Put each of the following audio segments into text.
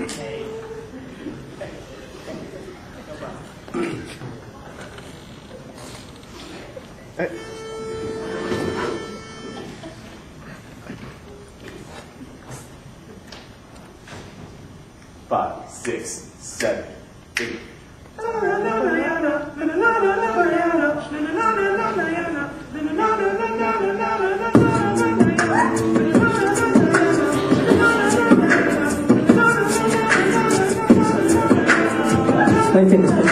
Five, 6, 7, 8. Hey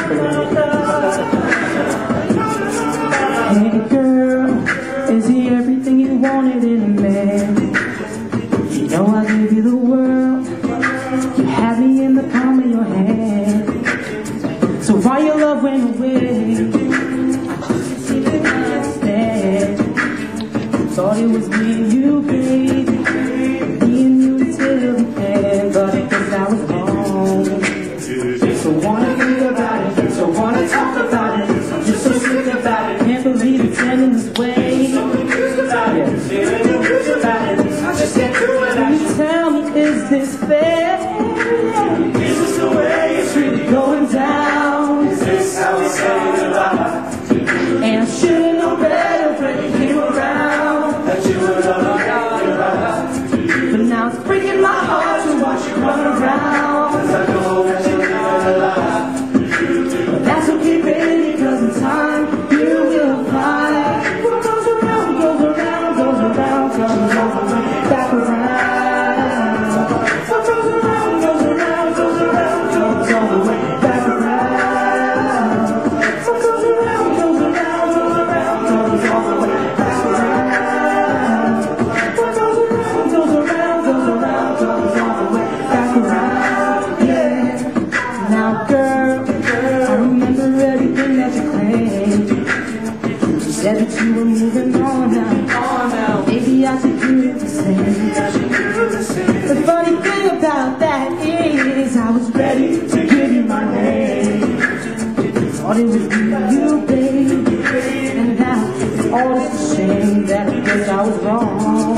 girl, is he everything you wanted in a man? You know I gave you the world, you had me in the palm of your hand. So why your love went away, I just didn't understand. Thought it was me and you, baby, me and you until the end, but I guess I was wrong. So wanna think about it, so wanna talk about it. I'm just so sick about it, can't believe it's ending this way. So confused about it, feeling confused about it. I just can't do it. Can you tell me, is this fair? Is this the way it's really going down? Is this how we say goodbye? And I should've known better when you came around, that you were all about. But now it's breaking my heart to watch you run around. 'Cause I know that you're not alive. But that's okay, baby, 'cause in time you will find what goes around, goes around, goes around, comes back around. What goes around, goes around, goes around, comes all the way back around. What goes around, goes around, goes around, comes all the way back around. What goes around, goes around, goes around, comes all the way back around. Yeah. Now, girl, I remember everything that you claimed. You said that you were moving on now. Maybe I should do the same. The funny thing about that is I was ready to give you my name. Thought it was you, baby. And now it's all just a shame that I guess I was wrong.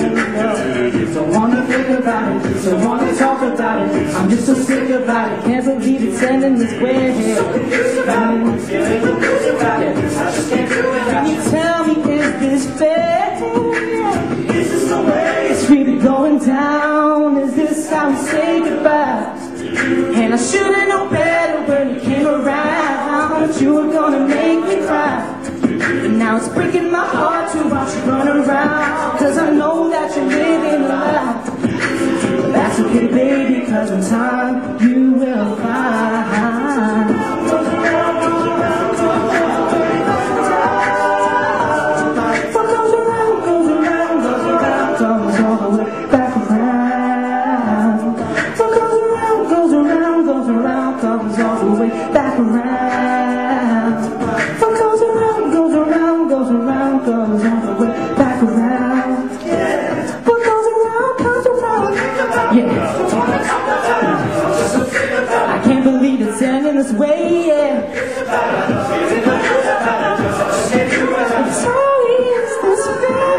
Don't wanna think about it, don't wanna talk about it. I'm just so sick about it, can't believe it's ending this way. So confused about it, feeling confused about it. I just can't do it. Can you tell me, is this fair? Is this the way it's really going down? Is this how we say goodbye? And I should've known better when you came around, that you were gonna make me cry. And now it's breaking my heart to watch you run around, 'cause I know that you're living a lie. But that's okay, baby, 'cause in time you will find. What goes around, goes around, goes around, what goes around, goes around, goes around, comes all the way back around. What goes around, goes around, goes around, comes all the way back around. What goes around, goes around, goes around, comes all the way back around. What goes around, comes around. Yeah. I can't believe it's ending this way, yeah. I'm sorry, it's this fair.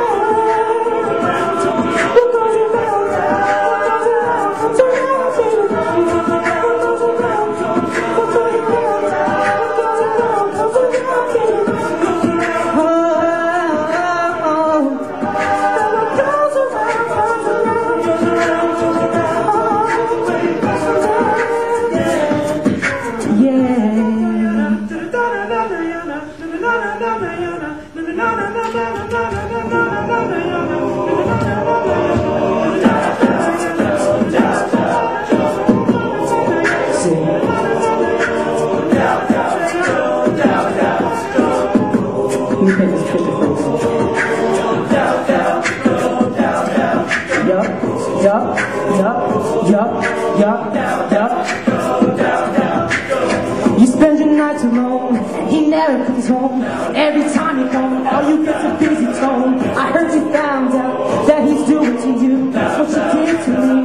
What goes around, comes around, comes around, baby. What goes around, what goes around, comes around, baby. Oh, what goes around, comes around, goes around, goes around. You spend your nights alone, and he never comes home. Every time you come, all you get's a busy tone. I heard you found out that he's doing to you what you did to me.